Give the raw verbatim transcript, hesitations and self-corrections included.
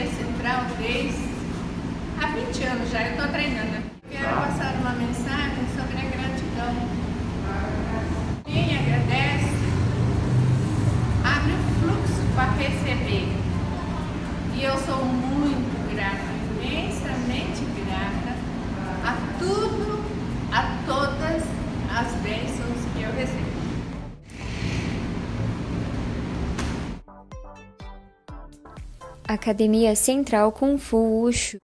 Academia Central desde há vinte anos já, eu estou treinando. Quero passar uma mensagem sobre a gratidão. Quem agradece abre o fluxo para receber. E eu sou muito grata, imensamente grata a tudo, a todas as bênçãos que eu recebo. Academia Central Kung Fu Wushu.